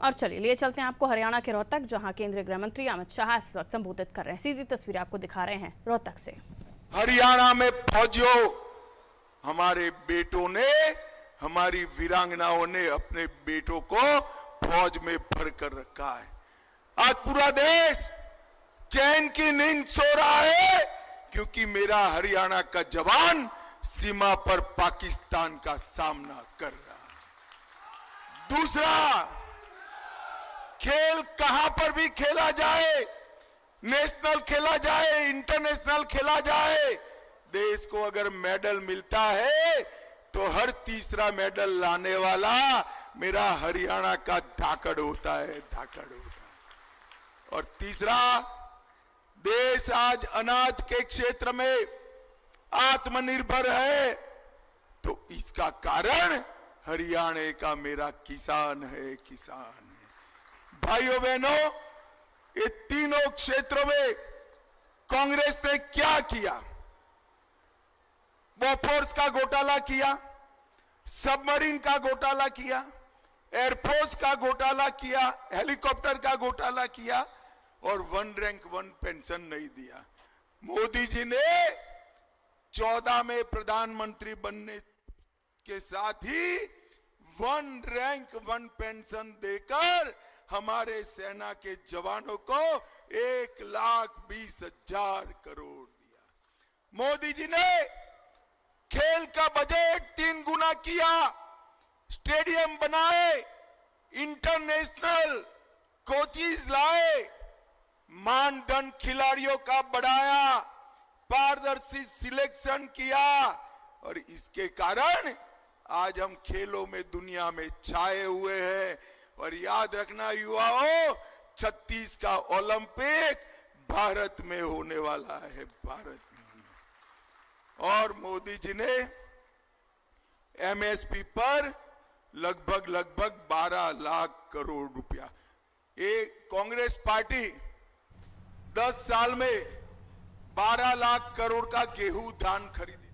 और चलिए लिए चलते हैं आपको हरियाणा के रोहतक, जहां केंद्रीय गृह मंत्री अमित शाह इस वक्त संबोधित कर रहे हैं। सीधी तस्वीर आपको दिखा रहे हैं रोहतक से। हरियाणा में फौजियों, हमारे बेटों ने, हमारी वीरांगनाओं ने अपने बेटों को फौज में भर कर रखा है। आज पूरा देश चैन की नींद सो रहा है, क्योंकि मेरा हरियाणा का जवान सीमा पर पाकिस्तान का सामना कर रहा है। दूसरा, खेल कहां पर भी खेला जाए, नेशनल खेला जाए, इंटरनेशनल खेला जाए, देश को अगर मेडल मिलता है तो हर तीसरा मेडल लाने वाला मेरा हरियाणा का धाकड़ होता है, धाकड़ होता है। और तीसरा, देश आज अनाज के क्षेत्र में आत्मनिर्भर है, तो इसका कारण हरियाणा का मेरा किसान है, किसान है। भाइयों बहनों, ये तीनों क्षेत्रों में कांग्रेस ने क्या किया? बोफोर्स का घोटाला किया, सबमरीन का घोटाला किया, एयरफोर्स का घोटाला किया, हेलीकॉप्टर का घोटाला किया और 1 रैंक 1 पेंशन नहीं दिया। मोदी जी ने 14 में प्रधानमंत्री बनने के साथ ही 1 रैंक 1 पेंशन देकर हमारे सेना के जवानों को 1,20,000 करोड़ दिया। मोदी जी ने खेल का बजट 3 गुना किया, स्टेडियम बनाए, इंटरनेशनल कोचेस लाए, मानदंड खिलाड़ियों का बढ़ाया, पारदर्शी सिलेक्शन किया और इसके कारण आज हम खेलों में दुनिया में छाए हुए हैं। और याद रखना युवाओं, 36 का ओलंपिक भारत में होने वाला है, भारत में होने। और मोदी जी ने एमएसपी पर लगभग 12 लाख करोड़ रुपया, ये कांग्रेस पार्टी 10 साल में 12 लाख करोड़ का गेहूं धान खरीदी।